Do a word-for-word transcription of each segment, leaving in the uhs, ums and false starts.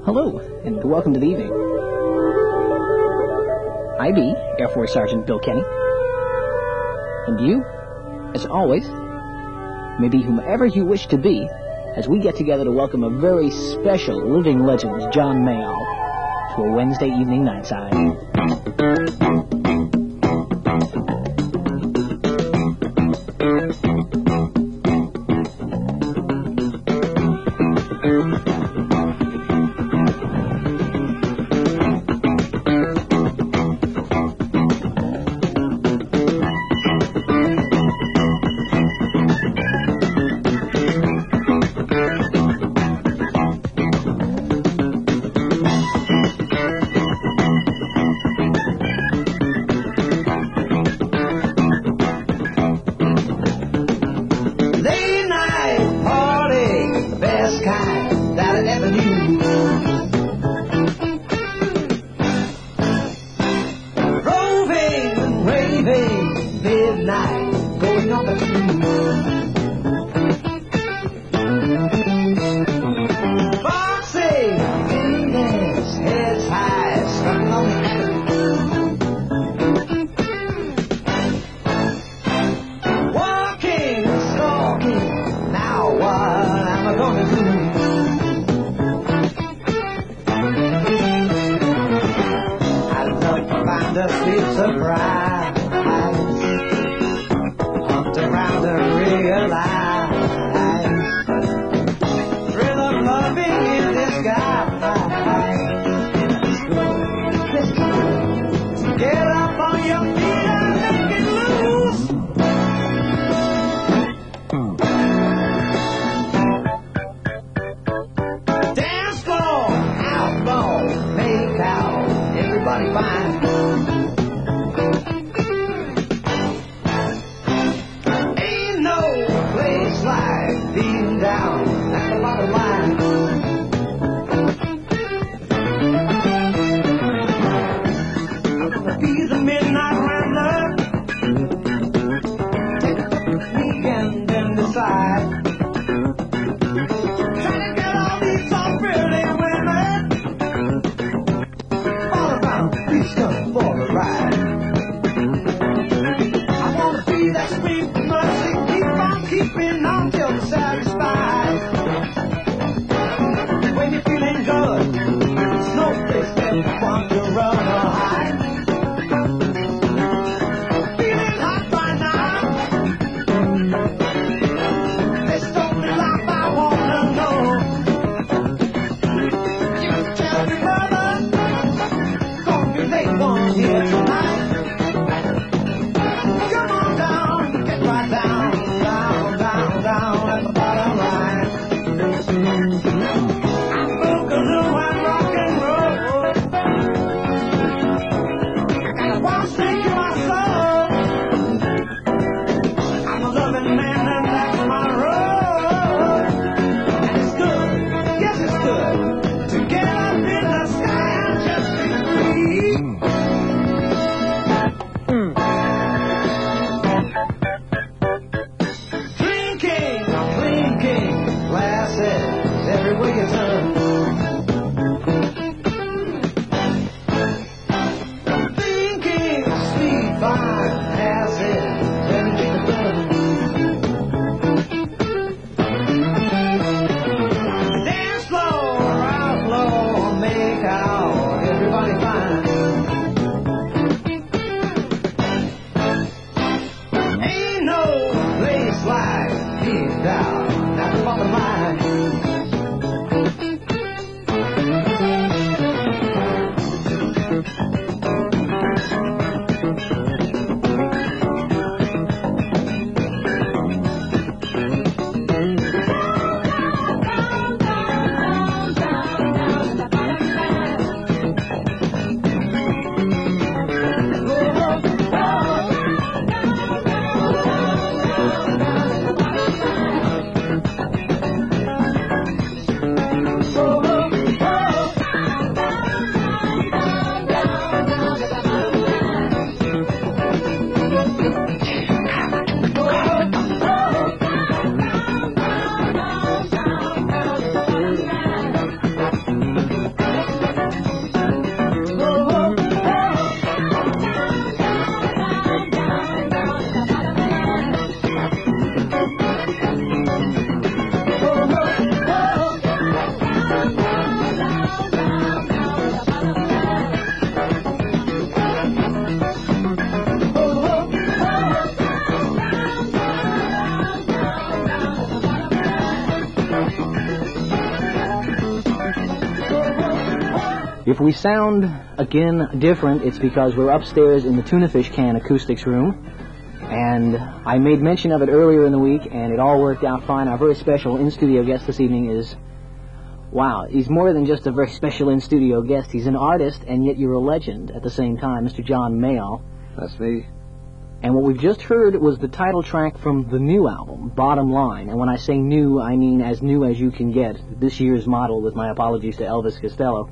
Hello, and welcome to the evening. I be Air Force Sergeant Bill Kenny. And you, as always, may be whomever you wish to be, as we get together to welcome a very special living legend, John Mayall, to a Wednesday evening Nightside. Midnight, going on the street. Boxing, fingers, heads high, strung on the avenue. Walking, stalking, now what am I gonna do? I'd love to find a sweet surprise. Around to realize thrill of loving in disguise. It's good, it's good to get up on your feet and make it loose. Dance floor, outlaw, make out, everybody fine. Beating down at the bottom line. I'm gonna be the midnight rambler. Take a weekend and decide. Trying to get all these so pretty women all around, please come for the ride. I wanna be that sweet mercy, keep on keeping on till the satisfied. When you're feeling good, there's no place that you want to run or hide. Feeling hot by now. There's only life I wanna know. You tell me, brother, gonna be late one here tonight. Come on down, get right down, down, down, down at the bottom line. I'm boogaloo and rock and roll. I got a wild snake in my soul. I'm a loving man and that's my role. And it's good, yes it's good, to get up in the sky and just be free. Drinking, drinking, glasses everywhere you turn. Thinking, sweet, fine, acid, everything you burn. Dance floor, outlaw, make out, everybody fine. Ain't no place like deep down at the bottom line. If we sound, again, different, it's because we're upstairs in the Tuna Fish Can acoustics room. And I made mention of it earlier in the week, and it all worked out fine. Our very special in-studio guest this evening is, wow, he's more than just a very special in-studio guest. He's an artist, and yet you're a legend at the same time, Mister John Mayall. That's me. And what we've just heard was the title track from the new album, Bottom Line. And when I say new, I mean as new as you can get. This year's model, with my apologies to Elvis Costello.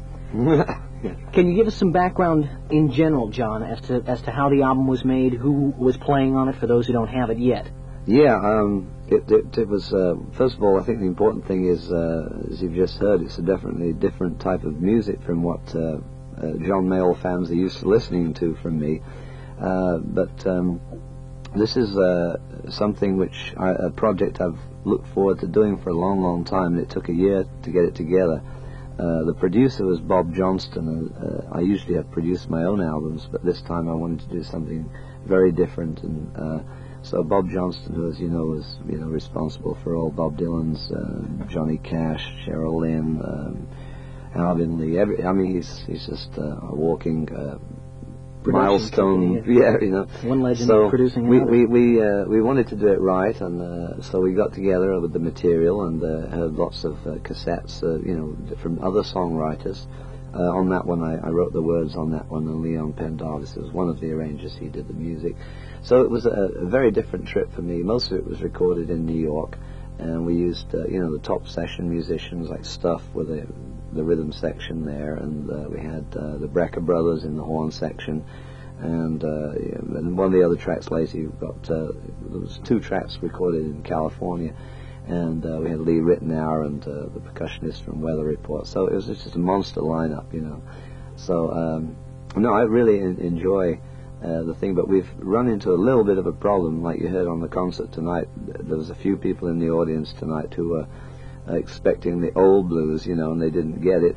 Can you give us some background in general, John, as to as to how the album was made, who was playing on it, for those who don't have it yet? Yeah, um, it, it, it was, uh, first of all, I think the important thing is, uh, as you've just heard, it's a definitely different type of music from what uh, uh, John Mayall fans are used to listening to from me. Uh, but um, this is uh, something which, I, a project I've looked forward to doing for a long, long time, and it took a year to get it together. Uh, the producer was Bob Johnston, and uh, I usually have produced my own albums, but this time I wanted to do something very different, and uh, so Bob Johnston, who, as you know, was you know responsible for all Bob Dylan's, uh, Johnny Cash, Cheryl Lynn, um, Alvin Lee. Every, I mean, he's he's just uh, a walking uh, milestone. Company, yeah, you know. One legend so producing we another. we we, uh, we wanted to do it right, and uh, so we got together with the material and uh, heard lots of uh, cassettes, uh, you know, from other songwriters. Uh, on that one, I, I wrote the words on that one, and Leon Pendarvis was one of the arrangers. He did the music. So it was a, a very different trip for me. Most of it was recorded in New York, and we used, uh, you know, the top session musicians like Stuff with the, the rhythm section there, and uh, we had uh, the Brecker Brothers in the horn section, and, uh, and one of the other tracks later, you've got, uh, there was two tracks recorded in California, and uh, we had Lee Ritenour and uh, the percussionist from Weather Report. So it was just a monster lineup, you know. So, um, no, I really en enjoy uh, the thing, but we've run into a little bit of a problem, like you heard on the concert tonight. There was a few people in the audience tonight who were uh, expecting the old blues, you know, and they didn't get it.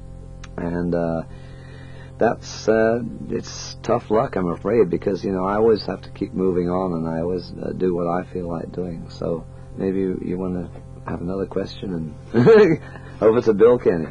And uh, that's, uh, it's tough luck, I'm afraid, because, you know, I always have to keep moving on, and I always uh, do what I feel like doing. So maybe you, you want to have another question, and over to Bill Kenny.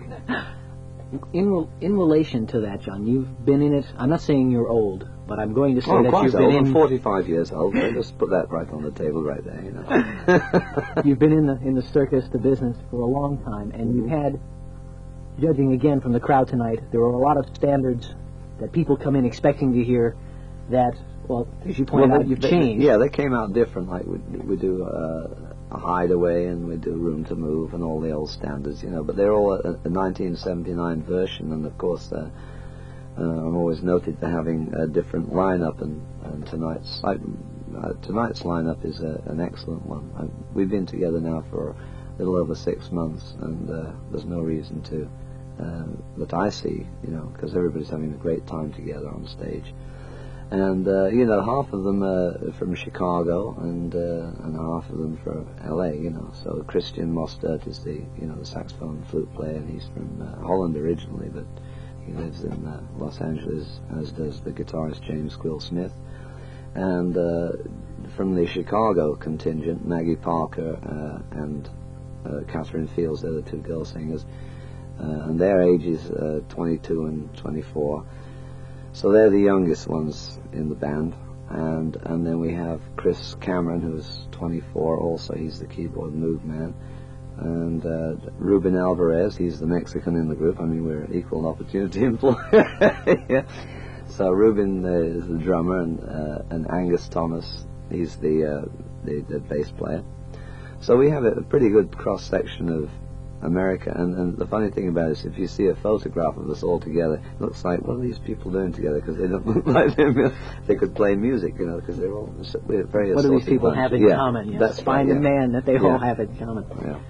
In re in relation to that, John, you've been in it. I'm not saying you're old, but I'm going to say oh, that quite you've old. been in. I'm forty-five years old. I'll just put that right on the table right there. You know. You've been in the in the circus, the business, for a long time, and you've had, judging again from the crowd tonight, there were a lot of standards that people come in expecting to hear. That, well, as you pointed well, out, they, you've they, changed. Yeah, they came out different. Like we, we do uh, a Hideaway, and we do Room to Move, and all the old standards, you know. But they're all a, a nineteen seventy-nine version, and of course, uh, uh, I'm always noted for having a different lineup. And, and tonight's uh, tonight's lineup is a, an excellent one. I, we've been together now for a little over six months, and uh, there's no reason to uh, that I see, you know, because everybody's having a great time together on stage. And, uh, you know, half of them are from Chicago, and uh, and half of them from L A, you know. So Christian Mostert is the, you know, the saxophone flute player, and he's from uh, Holland originally, but he lives in uh, Los Angeles, as does the guitarist James Quill Smith. And uh, from the Chicago contingent, Maggie Parker uh, and uh, Catherine Fields, they're the two girl singers, uh, and their ages uh, twenty-two and twenty-four. So they're the youngest ones in the band, and and then we have Chris Cameron, who's twenty-four also. He's the keyboard move man, and uh, Ruben Alvarez, he's the Mexican in the group. I mean, we're an equal opportunity employer. Yeah. So Ruben uh, is the drummer, and uh, and Angus Thomas, he's the, uh, the the bass player. So we have a pretty good cross section of America, and, and the funny thing about it is, if you see a photograph of us all together, it looks like, what are these people doing together? Because they don't look like them. They could play music, you know, because they're all we're very. What do these people bunch. have in yeah, common? Yes. That's Find right, a yeah. man that they yeah. all have in common. Yeah.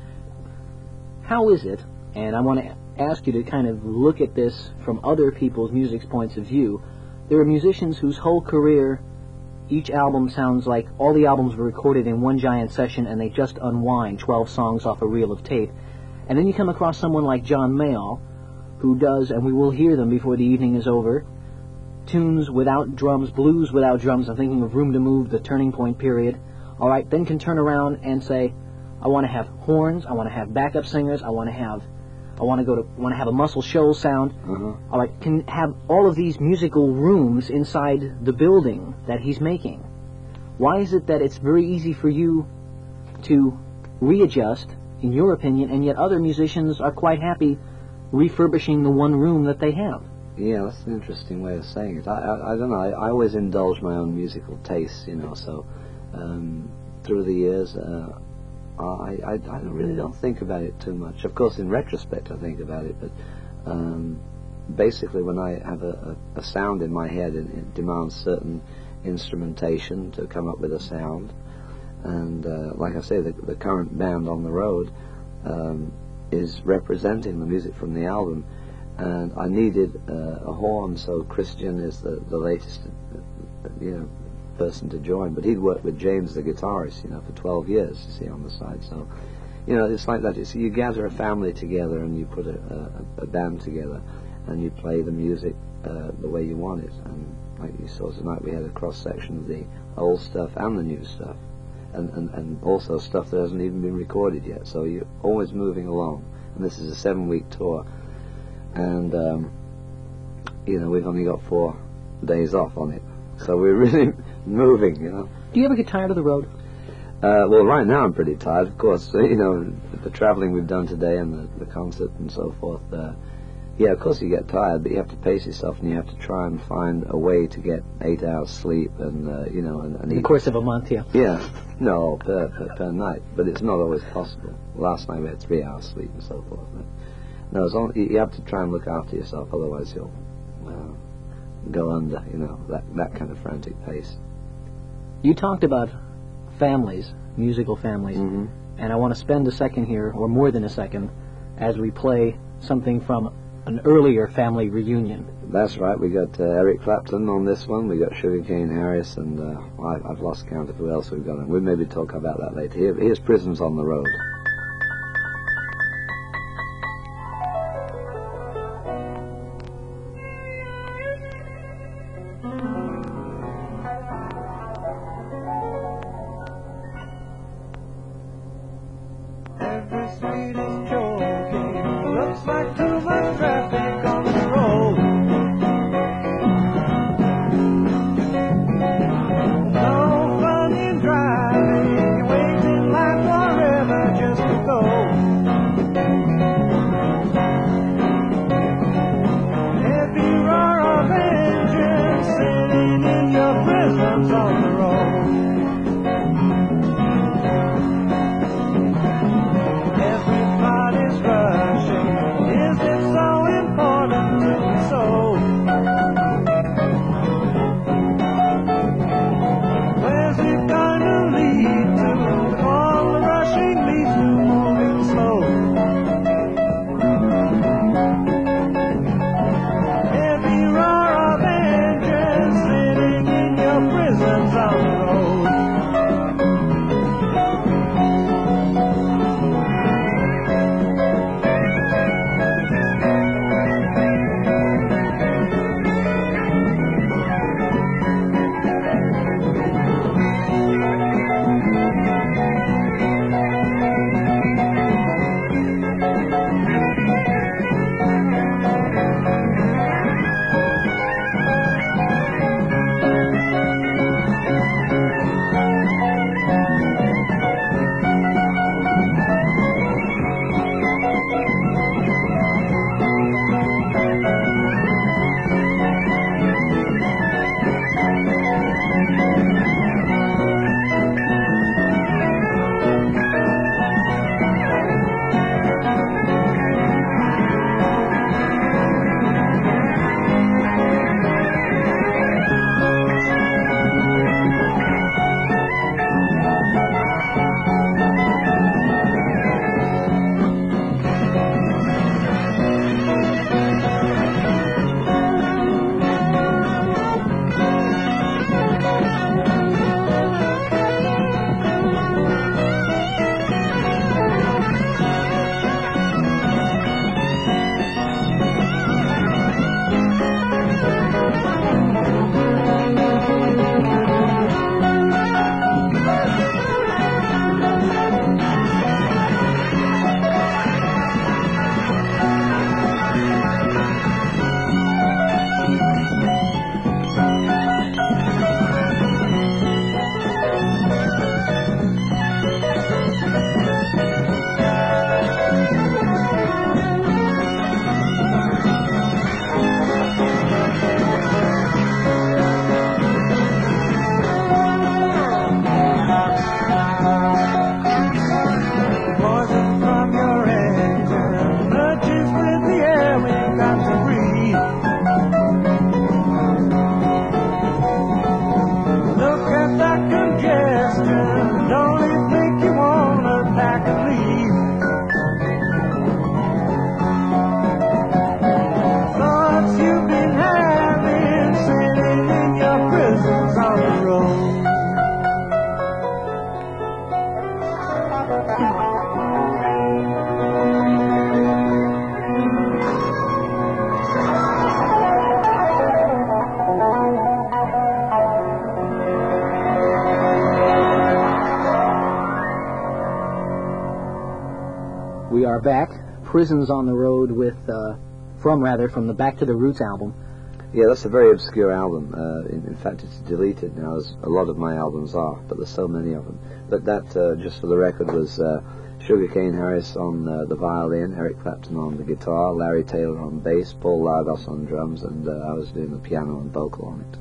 How is it? And I want to ask you to kind of look at this from other people's music's points of view. There are musicians whose whole career, each album sounds like all the albums were recorded in one giant session, and they just unwind twelve songs off a reel of tape. And then you come across someone like John Mayall, who does, and we will hear them before the evening is over, tunes without drums, blues without drums. I'm thinking of Room to Move, the Turning Point period. All right, then can turn around and say, I want to have horns, I want to have backup singers, I want to have I want to go to want to have a Muscle Shoals sound. Uh-huh. I like can have all of these musical rooms inside the building that he's making. Why is it that it's very easy for you to readjust, in your opinion, and yet other musicians are quite happy refurbishing the one room that they have? Yeah, that's an interesting way of saying it. I, I, I don't know. I, I always indulge my own musical tastes, you know. So um, through the years, uh, I, I, I really don't think about it too much. Of course, in retrospect, I think about it. But um, basically, when I have a, a, a sound in my head, it, it demands certain instrumentation to come up with a sound. And uh, like I say, the, the current band on the road um, is representing the music from the album. And I needed uh, a horn, so Christian is the, the latest, uh, you know, person to join. But he'd worked with James, the guitarist, you know, for twelve years, you see, on the side. So, you know, it's like that. It's, you gather a family together and you put a, a, a band together and you play the music uh, the way you want it. And like you saw tonight, we had a cross-section of the old stuff and the new stuff. And, and, and also stuff that hasn't even been recorded yet. So you're always moving along. And this is a seven-week tour. And, um, you know, we've only got four days off on it. So we're really moving, you know. Do you ever get tired of the road? Uh, well, right now I'm pretty tired, of course. You know, the traveling we've done today and the, the concert and so forth. Uh, yeah, of course you get tired, but you have to pace yourself and you have to try and find a way to get eight hours sleep and, uh, you know, and, and In the course of a month, yeah. Yeah, no, per, per, per night. But it's not always possible. Last night we had three hours sleep and so forth. But no, as long, you have to try and look after yourself, otherwise you'll uh, go under, you know, that, that kind of frantic pace. You talked about families, musical families, Mm-hmm. and I want to spend a second here, or more than a second, as we play something from an earlier family reunion. That's right, we got uh, Eric Clapton on this one, we got Sugarcane Harris, and uh, I, I've lost count of who else we've got. We'll maybe talk about that later. Here, here's Prisms on the Road. Every street is choking. Looks like too much traffic on the road. No fun in driving. You're waiting like forever just to go. Heavy roar of engines sitting in your prisms on the road. Everybody's rushing. Is We are back. Prisons on the Road with, uh, from rather, from the Back to the Roots album. Yeah, that's a very obscure album. Uh, in, in fact, it's deleted now, as a lot of my albums are, but there's so many of them. But that, uh, just for the record, was uh, Sugarcane Harris on uh, the violin, Eric Clapton on the guitar, Larry Taylor on bass, Paul Lagos on drums, and uh, I was doing the piano and vocal on it.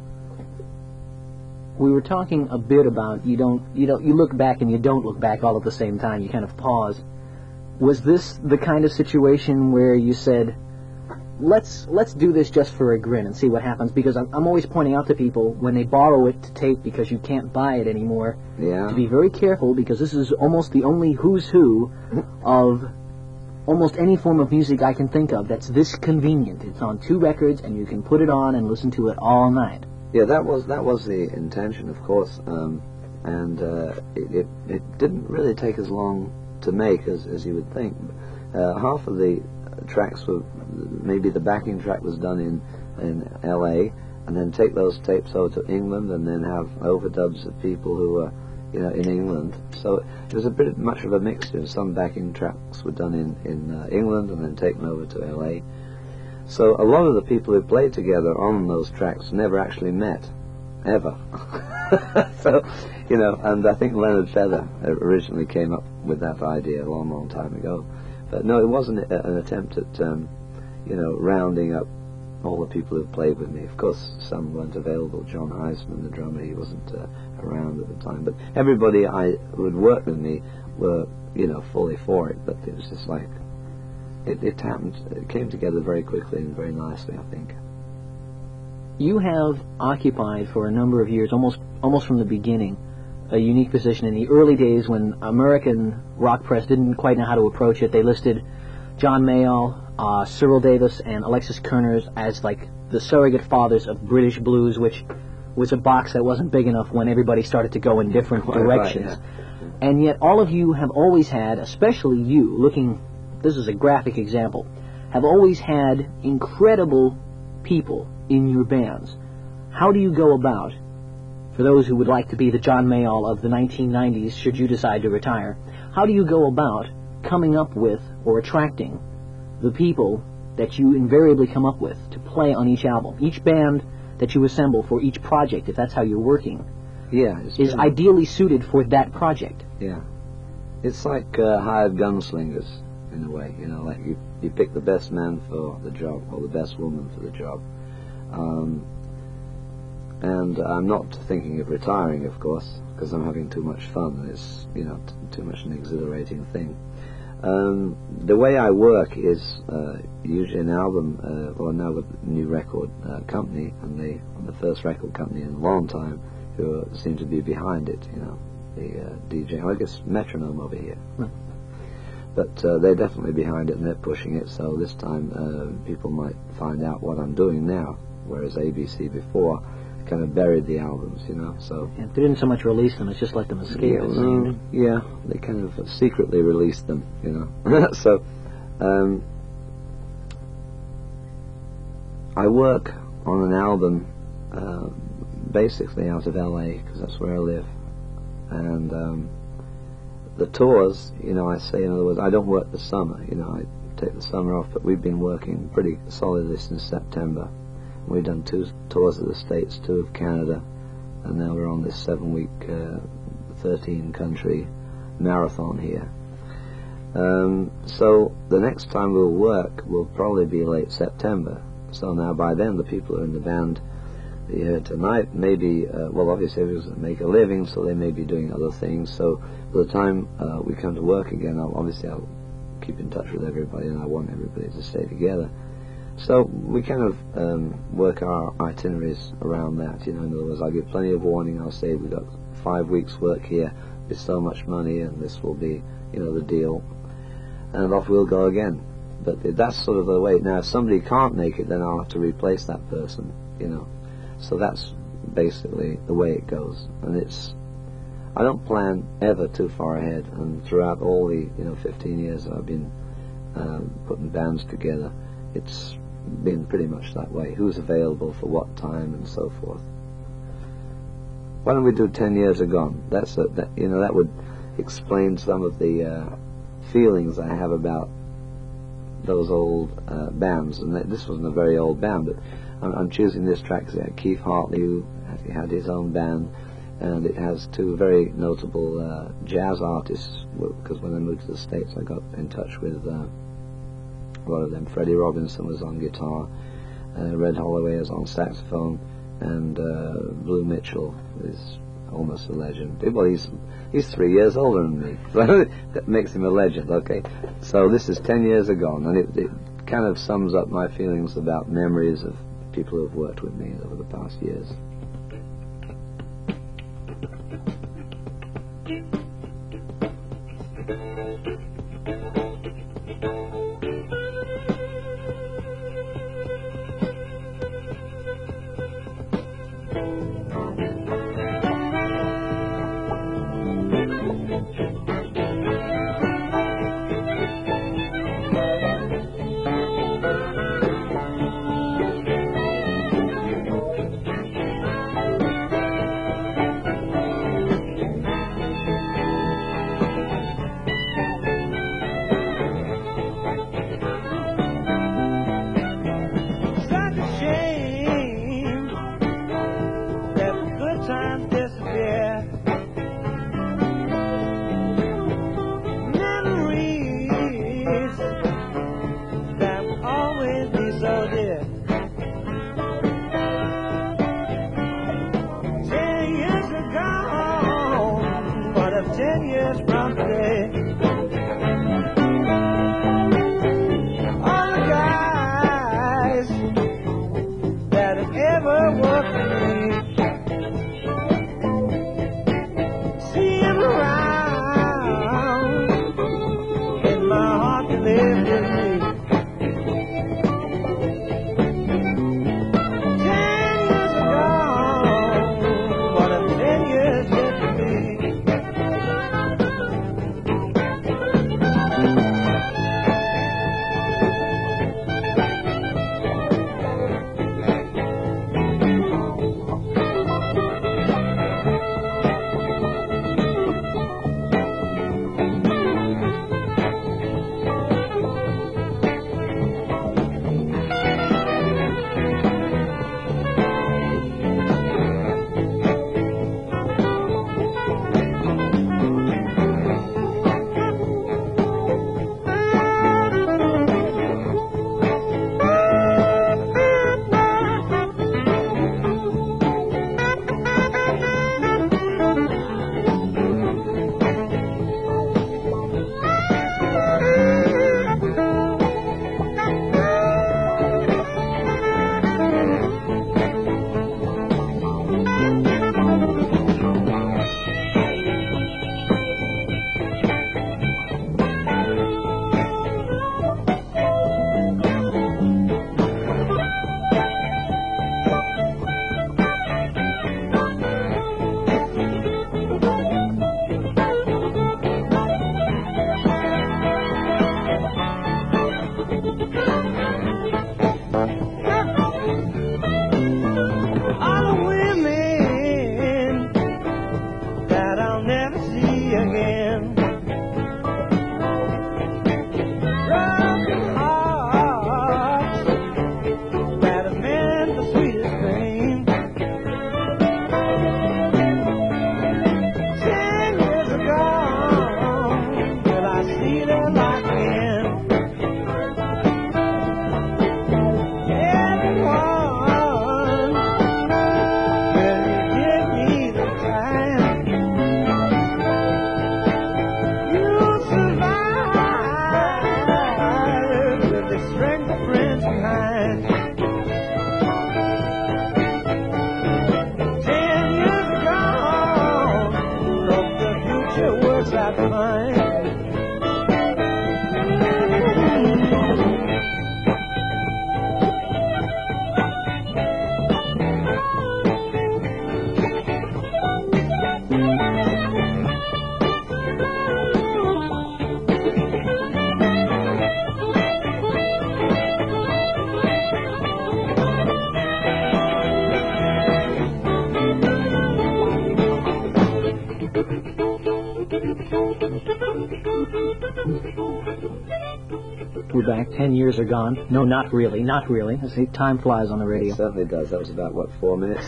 We were talking a bit about you don't, you don't, you look back and you don't look back all at the same time. You kind of pause. Was this the kind of situation where you said, let's let's do this just for a grin and see what happens? Because I'm, I'm always pointing out to people when they borrow it to tape because you can't buy it anymore, yeah. to be very careful, because this is almost the only who's who of almost any form of music I can think of that's this convenient. It's on two records and you can put it on and listen to it all night. Yeah, that was that was the intention, of course, um, and uh, it, it it didn't really take as long to make as as you would think. Uh, half of the tracks were, maybe the backing track was done in in L A, and then take those tapes over to England, and then have overdubs of people who were, you know, in England. So it was a bit much of a mixture. Some backing tracks were done in in uh, England and then taken over to L A. So a lot of the people who played together on those tracks never actually met, ever. So, you know, and I think Leonard Feather originally came up with that idea a long, long time ago. But no, it wasn't a, an attempt at, um, you know, rounding up all the people who played with me. Of course, some weren't available. John Heisman, the drummer, he wasn't uh, around at the time. But everybody I who had worked with me were, you know, fully for it. But it was just like, It, it happened, it came together very quickly and very nicely, I think. You have occupied for a number of years, almost almost from the beginning, a unique position. In the early days when American rock press didn't quite know how to approach it, they listed John Mayall, uh, Cyril Davis, and Alexis Kerners as like the surrogate fathers of British blues, which was a box that wasn't big enough when everybody started to go in different Quite directions. Right, yeah. And yet all of you have always had, especially you, looking... this is a graphic example, have always had incredible people in your bands. How do you go about, for those who would like to be the John Mayall of the nineteen nineties, should you decide to retire, how do you go about coming up with or attracting the people that you invariably come up with to play on each album? Each band that you assemble for each project, if that's how you're working, yeah, is been, ideally suited for that project. Yeah. It's like uh, hired gunslingers, in a way, you know, like you, you pick the best man for the job, or the best woman for the job. Um, and I'm not thinking of retiring, of course, because I'm having too much fun, and it's, you know, t too much an exhilarating thing. Um, the way I work is uh, usually an album, uh, or now with a new record uh, company, and they, the first record company in a long time, who seem to be behind it, you know, the uh, D J, I guess Metronome over here. Hmm. But uh, they're definitely behind it and they're pushing it, so this time uh, people might find out what I'm doing now, whereas A B C before kind of buried the albums, you know, so... Yeah, they didn't so much release them, it's just let them escape. Yeah, it well, yeah, they kind of secretly released them, you know. So, um, I work on an album uh, basically out of L A, because that's where I live, and... Um, the tours, you know, I say, in other words, I don't work the summer, you know, I take the summer off, but we've been working pretty solidly since September. We've done two tours of the States, two of Canada, and now we're on this seven-week, uh, thirteen-country marathon here. Um, so the next time we'll work will probably be late September. So now by then the people who are in the band here tonight maybe, uh, well, obviously we make a living, so they may be doing other things. So by the time uh, we come to work again, I'll, obviously I'll keep in touch with everybody, and I want everybody to stay together. So we kind of um, work our itineraries around that, you know. In other words, I'll give plenty of warning. I'll say we've got five weeks work here, it's so much money, and this will be, you know, the deal. And off we'll go again. But that's sort of the way. Now, if somebody can't make it, then I'll have to replace that person, you know. So that's basically the way it goes. And it's, I don't plan ever too far ahead. And throughout all the, you know, fifteen years I've been um, putting bands together, it's been pretty much that way. Who's available for what time and so forth. Why don't we do ten years agone? That's a, that, you know, that would explain some of the uh, feelings I have about those old uh, bands, and this wasn't a very old band, but I'm, I'm choosing this track because Keith Hartley, who he had his own band, and it has two very notable uh, jazz artists, because when I moved to the States I got in touch with uh, a lot of them. Freddie Robinson was on guitar, uh, Red Holloway was on saxophone, and uh, Blue Mitchell is almost a legend. Well, he's he's three years older than me, so that makes him a legend. Okay, so this is ten years ago, and it, it kind of sums up my feelings about memories of people who have worked with me over the past years. We're back. Ten years are gone. No, not really. Not really. I see time flies on the radio. It certainly does. That was about, what, four minutes?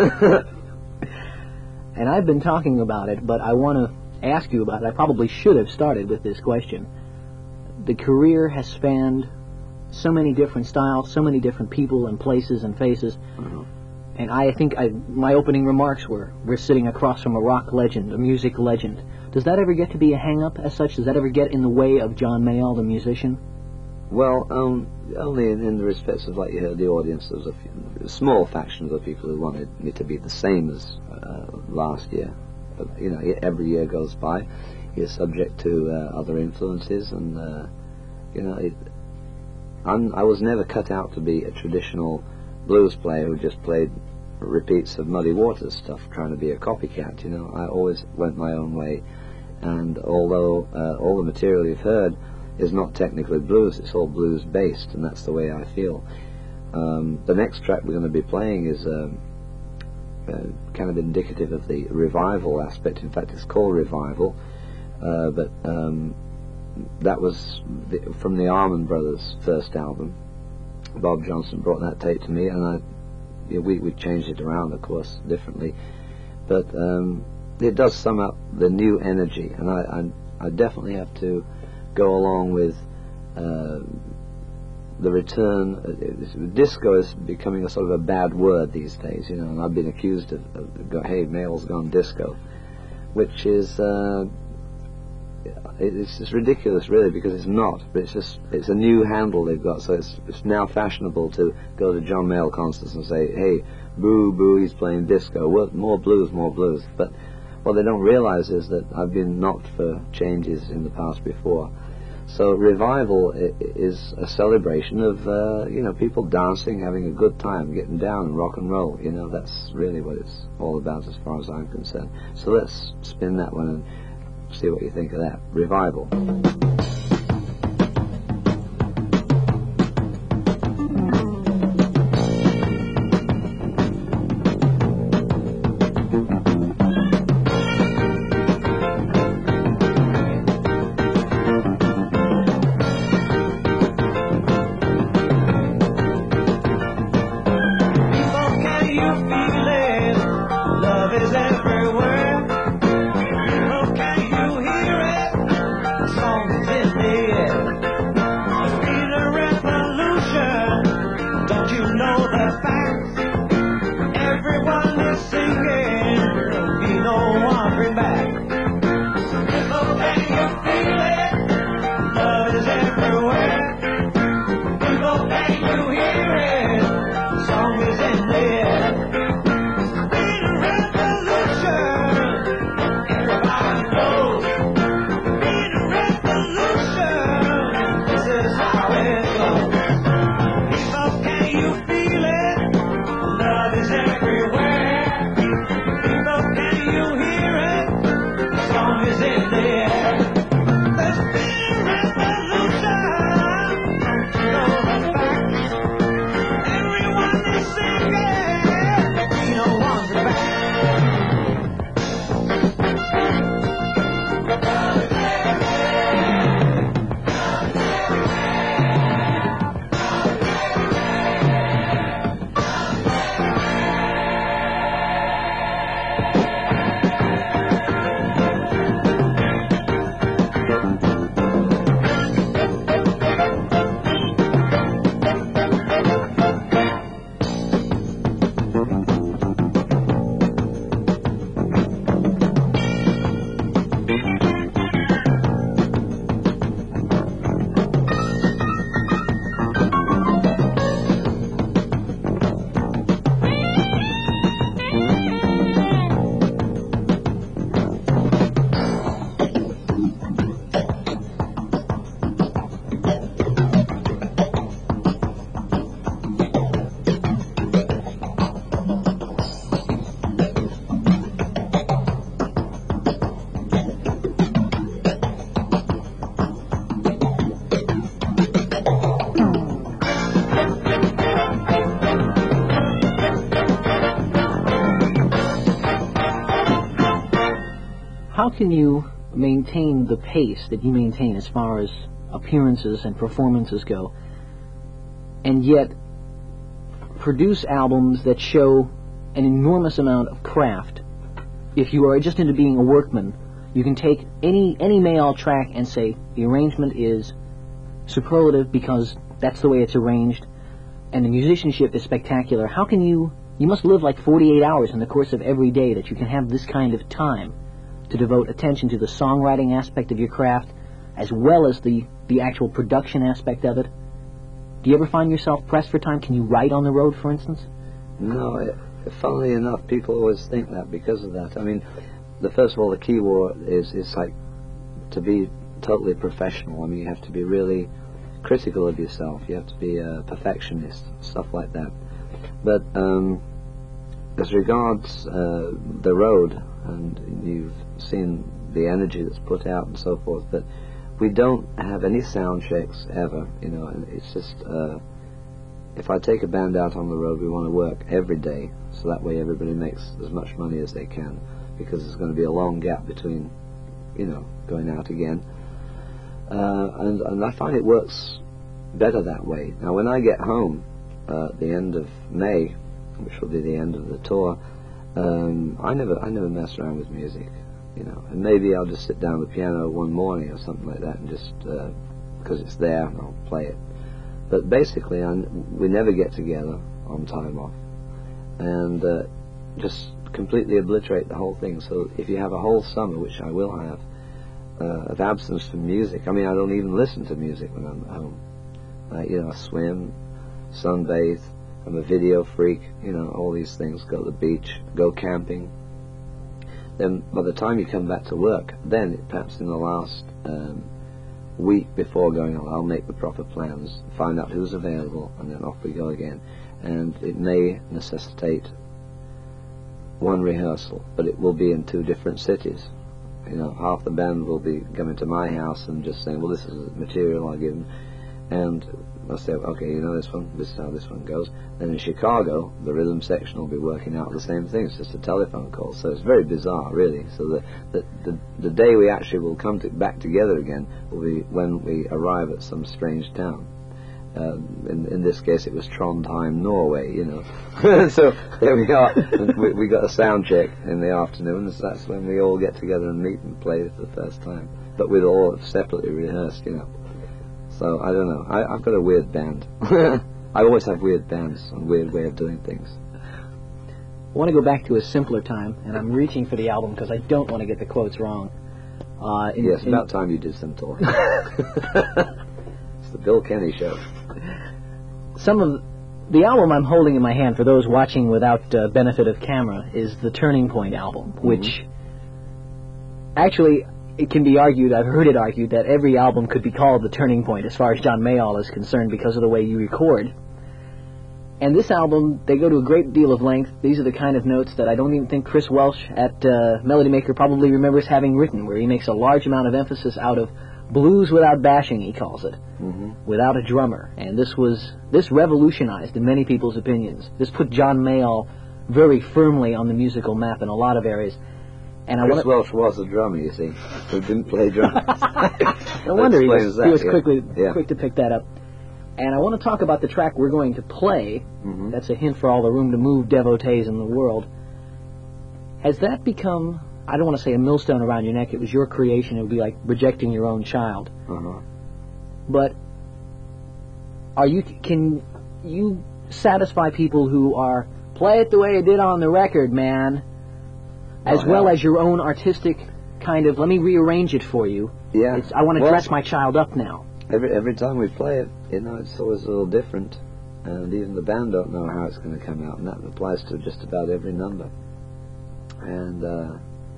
And I've been talking about it, but I want to ask you about it. I probably should have started with this question. The career has spanned so many different styles, so many different people and places and faces. Uh-huh. And I think I, my opening remarks were, we're sitting across from a rock legend, a music legend. Does that ever get to be a hang-up as such? Does that ever get in the way of John Mayall, the musician? Well, um, only in, in the respects of, like you heard, the audience. There was a, few, a small faction of people who wanted me to be the same as uh, last year. But, you know, every year goes by, you're subject to uh, other influences, and, uh, you know, it, I'm, I was never cut out to be a traditional blues player who just played repeats of Muddy Waters stuff, trying to be a copycat, you know. I always went my own way, and although uh, all the material you've heard is not technically blues, it's all blues based, and that's the way I feel. Um, the next track we're going to be playing is um, uh, kind of indicative of the revival aspect. In fact, it's called Revival, uh, but um, that was the, from the Allman Brothers' first album. Bob Johnson brought that tape to me, and I, you know, we, we changed it around, of course, differently, but um, it does sum up the new energy, and I, I, I definitely have to go along with uh, the return. Uh, disco is becoming a sort of a bad word these days, you know, and I've been accused of, of go, hey, Mayall's gone disco, which is uh, it's just ridiculous, really, because it's not. But it's just it's a new handle they've got, so it's it's now fashionable to go to John Mayall concerts and say, hey, boo, boo, he's playing disco. Well, more blues, more blues. But what they don't realize is that I've been knocked for changes in the past before. So Revival is a celebration of, uh, you know, people dancing, having a good time, getting down and rock and roll. You know, that's really what it's all about as far as I'm concerned. So let's spin that one and see what you think of that. Revival. How can you maintain the pace that you maintain as far as appearances and performances go, and yet produce albums that show an enormous amount of craft. If you are just into being a workman, you can take any any Mayall track and say the arrangement is superlative because that's the way it's arranged, and the musicianship is spectacular. How can you, you must live like forty-eight hours in the course of every day that you can have this kind of time to devote attention to the songwriting aspect of your craft as well as the, the actual production aspect of it. Do you ever find yourself pressed for time? Can you write on the road, for instance? No, it, funnily enough, people always think that because of that. I mean, the first of all, the key word is, is like to be totally professional. I mean, you have to be really critical of yourself. You have to be a perfectionist, stuff like that. But um, as regards uh, the road, and you've seen the energy that's put out and so forth, but we don't have any sound checks ever, you know, and it's just, uh, if I take a band out on the road, we want to work every day, so that way everybody makes as much money as they can, because there's going to be a long gap between, you know, going out again. Uh, and, and I find it works better that way. Now, when I get home uh, at the end of May, which will be the end of the tour, um, I never I never mess around with music, you know. And maybe I'll just sit down at the piano one morning or something like that and just, because uh, it's there, and I'll play it. But basically, I, we never get together on time off, and uh, just completely obliterate the whole thing. So if you have a whole summer, which I will have, uh, of absence from music, I mean, I don't even listen to music when I'm at home. Uh, you know, I swim, sunbathe, I'm a video freak, you know, all these things, go to the beach, go camping. Then by the time you come back to work, then perhaps in the last um, week before going on, I'll make the proper plans, find out who's available, and then off we go again. And it may necessitate one rehearsal, but it will be in two different cities. You know, half the band will be coming to my house and just saying, well, this is the material I'll give them. And I'll say, okay, you know this one, this is how this one goes. Then in Chicago, the rhythm section will be working out the same thing. It's just a telephone call. So it's very bizarre, really. So the the, the, the day we actually will come to, back together again will be when we arrive at some strange town. Um, in, in this case, it was Trondheim, Norway, you know. So there we are. And we, we got a sound check in the afternoon, so that's when we all get together and meet and play for the first time. But we'd all separately rehearsed, you know. So, I don't know. I, I've got a weird band. I always have weird bands and weird way of doing things. I want to go back to a simpler time, and I'm reaching for the album because I don't want to get the quotes wrong. Uh, in, yes, in about time you did some talking. It's the Bill Kenny Show. Some of the album I'm holding in my hand, for those watching without uh, benefit of camera, is the Turning Point album, mm-hmm. which actually... It can be argued, I've heard it argued, that every album could be called the Turning Point as far as John Mayall is concerned because of the way you record. And this album, they go to a great deal of length. These are the kind of notes that I don't even think Chris Welsh at uh, Melody Maker probably remembers having written, where he makes a large amount of emphasis out of blues without bashing, he calls it, mm-hmm. without a drummer. And this was, this revolutionized, in many people's opinions. This put John Mayall very firmly on the musical map in a lot of areas. And Chris I Welsh was a drummer, you see, who didn't play drums. No wonder he was, that, he was yeah. quickly yeah. quick to pick that up. And I want to talk about the track we're going to play. Mm-hmm. That's a hint for all the room to move devotees in the world. Has that become, I don't want to say a millstone around your neck, it was your creation, it would be like rejecting your own child. Uh-huh. But are you, can you satisfy people who are, play it the way it did on the record, man, as well as your own artistic kind of, let me rearrange it for you. Yeah. It's, I want to well, dress my child up now. Every every time we play it, you know, it's always a little different. And even the band don't know how it's going to come out. And that applies to just about every number. And, uh,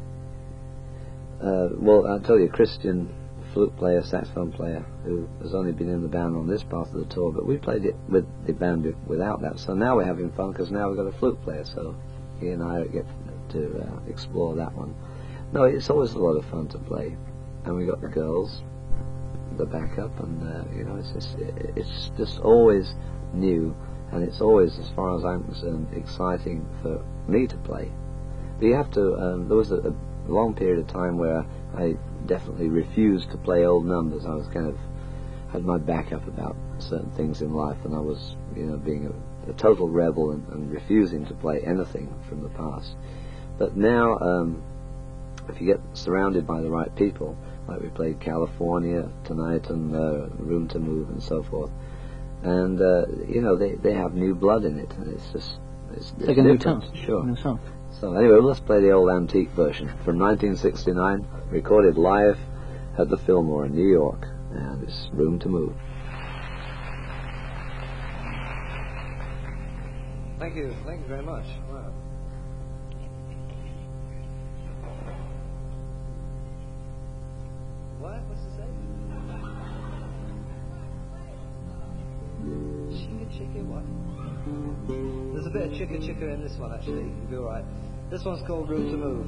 uh, well, I'll tell you, Christian flute player, saxophone player, who has only been in the band on this part of the tour, but we played it with the band without that. So now we're having fun because now we've got a flute player. So he and I get to uh, explore that one. No, it's always a lot of fun to play, and we got the girls, the backup, and uh, you know, it's just it's just always new, and it's always, as far as I'm concerned, exciting for me to play. But you have to. Um, there was a, a long period of time where I definitely refused to play old numbers. I was kind of had my back up about certain things in life, and I was, you know, being a, a total rebel and, and refusing to play anything from the past. But now, um, if you get surrounded by the right people, like we played California tonight and uh, Room to Move and so forth, and uh, you know, they they have new blood in it, and it's just it's, It's like it's a new different. song. Sure. New song. So anyway, let's play the old antique version from nineteen sixty-nine, recorded live at the Fillmore in New York, and it's Room to Move. Thank you. Thank you very much. Wow. What? What's it say? Chicka chicka what? There's a bit of chicka chicka in this one, actually. You'll be alright. This one's called Room to Move.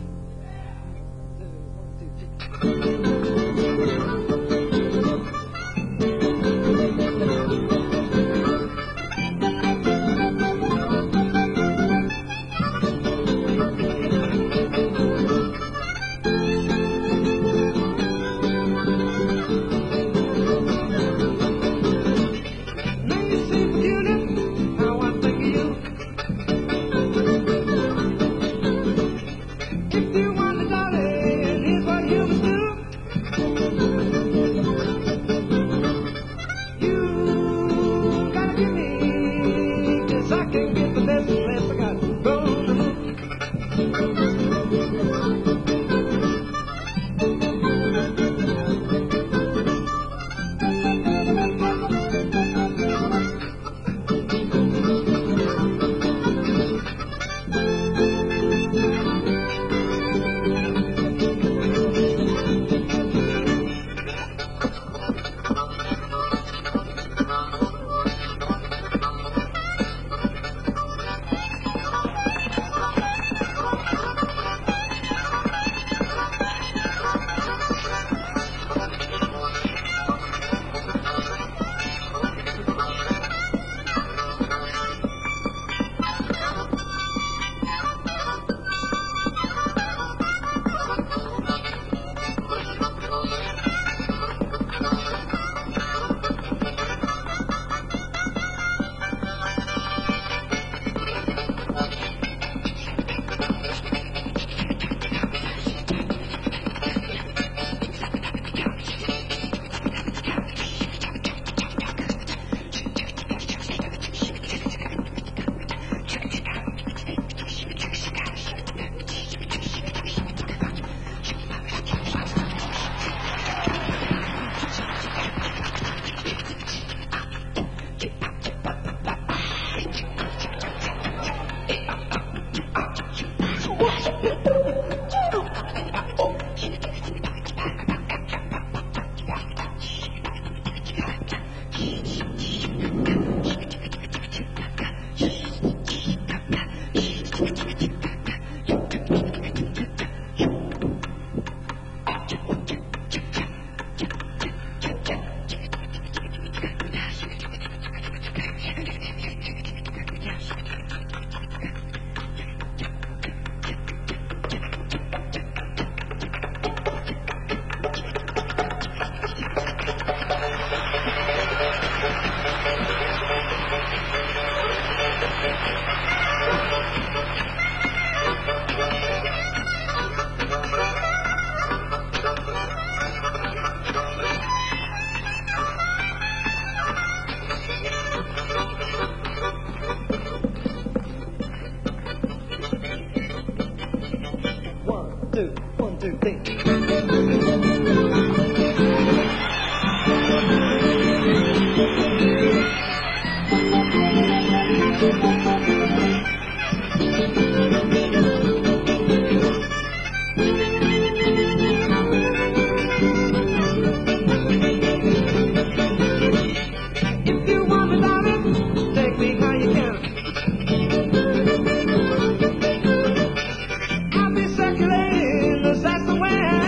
I'll be circulating the Saxon wind.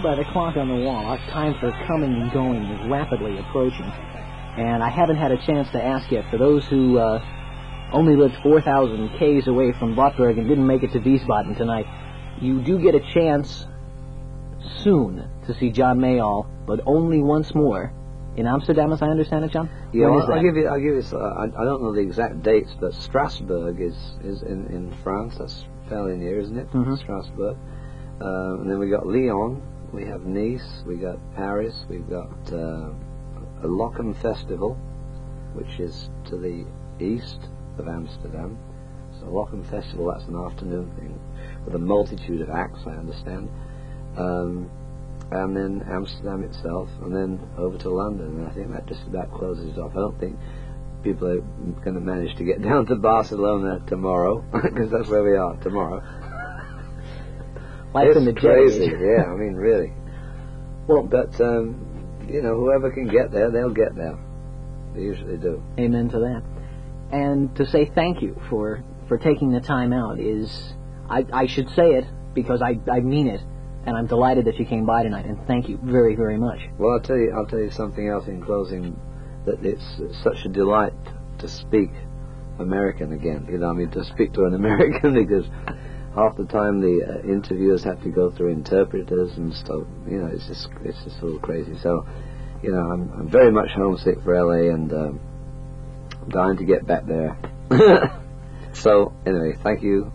by the clock on the wall, our time for coming and going is rapidly approaching. And I haven't had a chance to ask yet, for those who uh, only lived four thousand Ks away from Wartburg and didn't make it to Wiesbaden tonight, you do get a chance soon to see John Mayall, but only once more in Amsterdam, as I understand it, John? Yeah, when well, is that? I'll give you. I'll give you. Uh, I, I don't know the exact dates, but Strasbourg is is in, in France. That's fairly near, isn't it? Mm-hmm. Strasbourg. Uh, and then we got Lyon. We have Nice. We got Paris. We've got uh, a Lochum Festival, which is to the east of Amsterdam. So Lochum Festival. That's an afternoon thing with a multitude of acts, I understand. Um, and then Amsterdam itself, and then over to London, and I think that just about closes it off. I don't think people are going to manage to get down to Barcelona tomorrow, because that's where we are tomorrow. Life it's in the crazy, jet age. yeah, I mean, really. Well, but, um, you know, whoever can get there, they'll get there. They usually do. Amen to that. And to say thank you for, for taking the time out is, I, I should say it, because I, I mean it. And I'm delighted that you came by tonight, and thank you very, very much. Well, I'll tell you, I'll tell you something else in closing, that it's such a delight to speak American again. You know, I mean, to speak to an American, because half the time the uh, interviewers have to go through interpreters and stuff. You know, it's just it's just a little crazy. So, you know, I'm I'm very much homesick for L A, and um, I'm dying to get back there. So, anyway, thank you.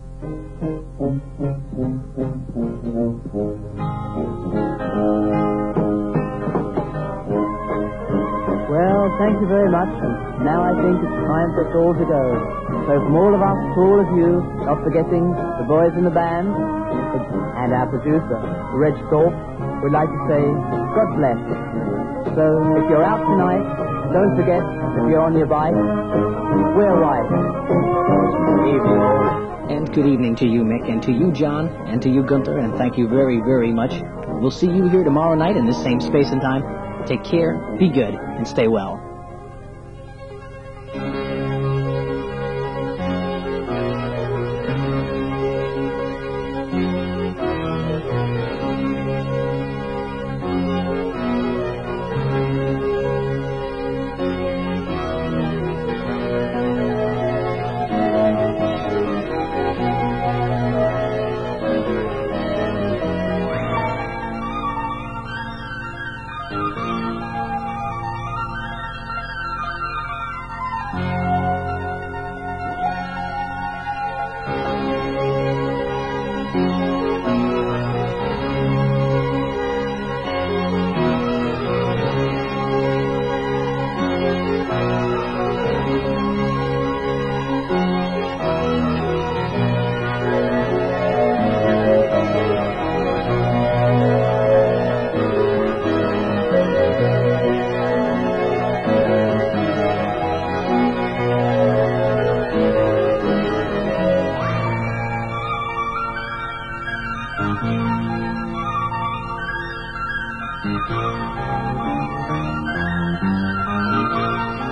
Well, thank you very much, and now I think it's time for us all to go. So from all of us to all of you, not forgetting the boys in the band, and our producer, Reg Thorpe, we'd like to say, God bless. So if you're out tonight, don't forget, if you're on your bike, we're right. Good evening. And good evening to you, Mick, and to you, John, and to you, Gunther, and thank you very, very much. We'll see you here tomorrow night in this same space and time. Take care, be good, and stay well. Thank you.